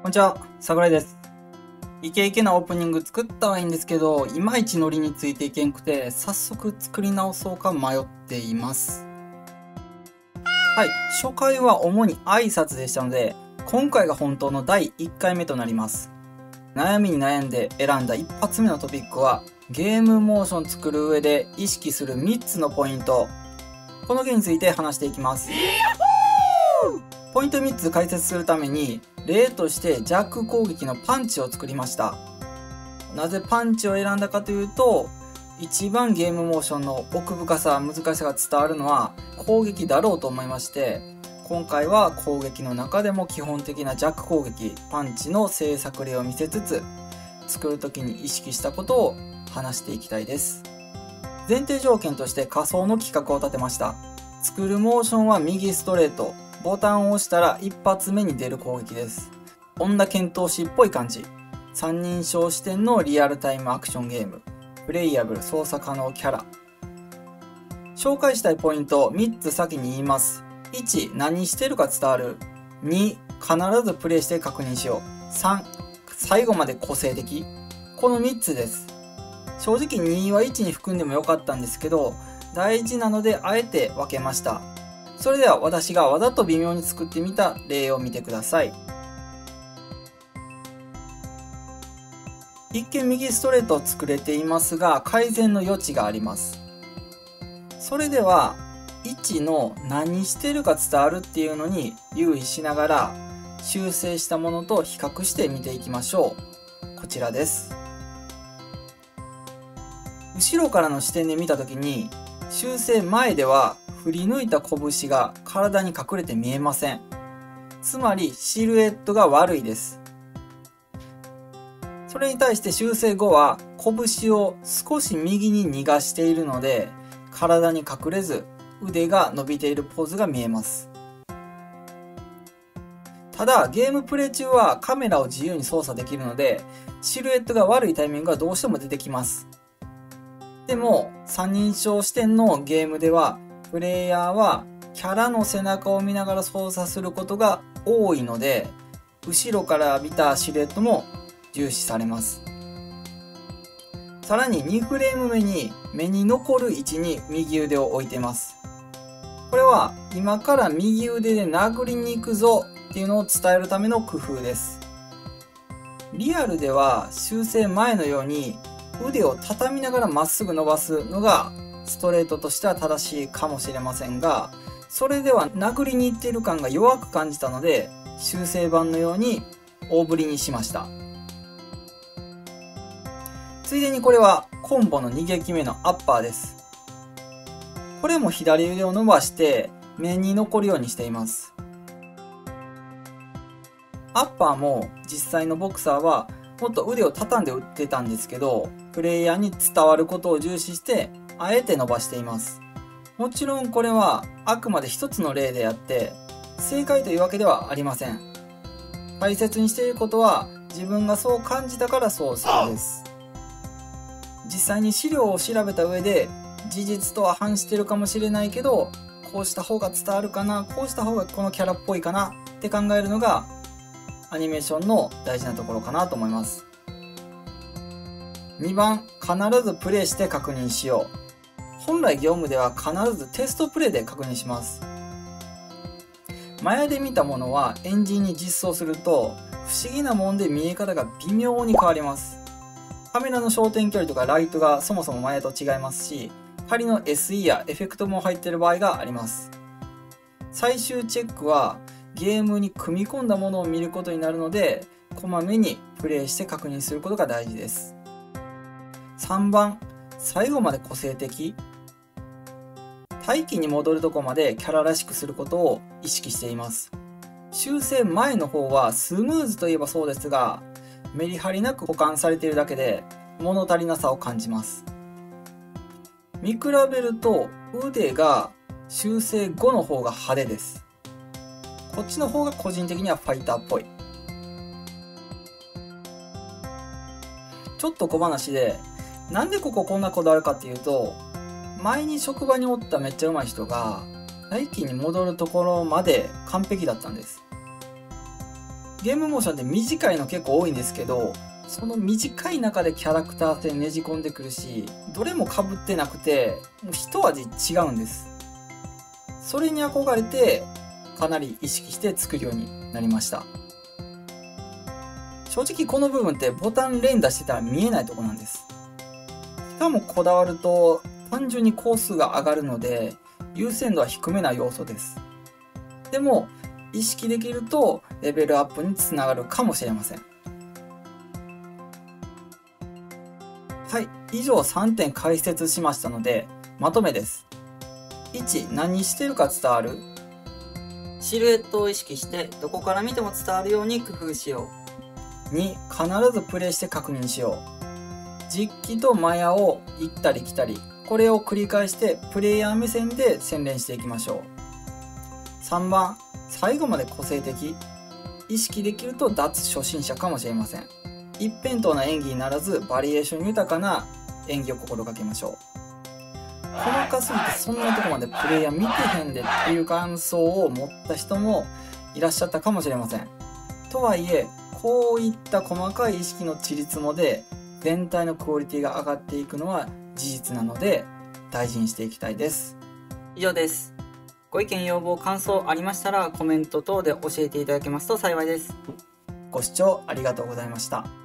こんにちは、桜井です。イケイケなオープニング作ったはいいんですけど、いまいちノリについていけんくて、早速作り直そうか迷っています。はい、初回は主に挨拶でしたので、今回が本当の第1回目となります。悩みに悩んで選んだ一発目のトピックは、ゲームモーション作る上で意識する3つのポイント。この件について話していきます。ポイント3つ解説するために、例としてジャック攻撃のパンチを作りました。なぜパンチを選んだかというと、一番ゲームモーションの奥深さ、難しさが伝わるのは攻撃だろうと思いまして、今回は攻撃の中でも基本的なジャック攻撃、パンチの制作例を見せつつ、作る時に意識したことを話していきたいです。前提条件として仮想の企画を立てました。作るモーションは右ストレート。ボタンを押したら一発目に出る攻撃です。女剣闘士っぽい感じ。三人称視点のリアルタイムアクションゲーム。プレイヤブル操作可能キャラ。紹介したいポイント3つ先に言います。1、何してるか伝わる。2、必ずプレイして確認しよう。3、最後まで個性的。この3つです。正直2は1に含んでもよかったんですけど、大事なのであえて分けました。それでは私がわざと微妙に作ってみた例を見てください。一見右ストレートを作れていますが改善の余地があります。それでは1の何してるか伝わるっていうのに留意しながら修正したものと比較して見ていきましょう。こちらです。後ろからの視点で見た時に修正前では振り抜いた拳が体に隠れて見えません。つまりシルエットが悪いです。それに対して修正後は拳を少し右に逃がしているので体に隠れず腕が伸びているポーズが見えます。ただゲームプレイ中はカメラを自由に操作できるのでシルエットが悪いタイミングがどうしても出てきます。でも三人称視点のゲームではプレイヤーはキャラの背中を見ながら操作することが多いので後ろから見たシルエットも重視されます。さらに2フレーム目に目に残る位置に右腕を置いています。これは今から右腕で殴りに行くぞっていうのを伝えるための工夫です。リアルでは修正前のように腕を畳みながらまっすぐ伸ばすのがストレートとしては正しいかもしれませんが、それでは殴りにいっている感が弱く感じたので修正版のように大振りにしました。ついでにこれはコンボの2撃目のアッパーです。これも左腕を伸ばして目に残るようにしています。アッパーも実際のボクサーはもっと腕を畳んで打ってたんですけど、プレイヤーに伝わることを重視してあえて伸ばしています。もちろんこれはあくまで一つの例であって正解というわけではありません。大切にしていることは自分がそう感じたからそうするです。実際に資料を調べた上で事実とは反してるかもしれないけどこうした方が伝わるかな、こうした方がこのキャラっぽいかなって考えるのがアニメーションの大事なところかなと思います。2番、必ずプレイして確認しよう。本来業務では必ずテストプレイで確認します。前で見たものはエンジンに実装すると不思議なもんで見え方が微妙に変わります。カメラの焦点距離とかライトがそもそも前と違いますし、仮の SE やエフェクトも入っている場合があります。最終チェックはゲームに組み込んだものを見ることになるので、こまめにプレイして確認することが大事です。3番、最後まで個性的。待機に戻るとこまでキャラらしくすることを意識しています。修正前の方はスムーズといえばそうですが、メリハリなく保管されているだけで物足りなさを感じます。見比べると腕が修正後の方が派手です。こっちの方が個人的にはファイターっぽい。ちょっと小話で、なんでこんなこだわるかっていうと、前に職場におっためっちゃ上手い人が、待機に戻るところまで完璧だったんです。 ゲームモーションって短いの結構多いんですけど、その短い中でキャラクター性ねじ込んでくるし、どれも被ってなくて、もう一味違うんです。それに憧れて、かなり意識して作るようになりました。正直この部分ってボタン連打してたら見えないとこなんです。しかもこだわると単純に工数が上がるので、優先度は低めな要素です。でも、意識できるとレベルアップにつながるかもしれません。はい、以上3点解説しましたので、まとめです。1、何してるか伝わる。 シルエットを意識してどこから見ても伝わるように工夫しよう。2、必ずプレイして確認しよう。実機とマヤを行ったり来たり、これを繰り返してプレイヤー目線で洗練していきましょう。3番、最後まで個性的。意識できると脱初心者かもしれません。一辺倒な演技にならずバリエーション豊かな演技を心がけましょう。細かすぎてそんなとこまでプレイヤー見てへんでっていう感想を持った人もいらっしゃったかもしれません。とはいえ、こういった細かい意識のちりつもで全体のクオリティが上がっていくのは事実なので大事にしていきたいです。 以上です。ご意見要望感想ありましたらコメント等で教えていただけますと幸いです。 ご視聴ありがとうございました。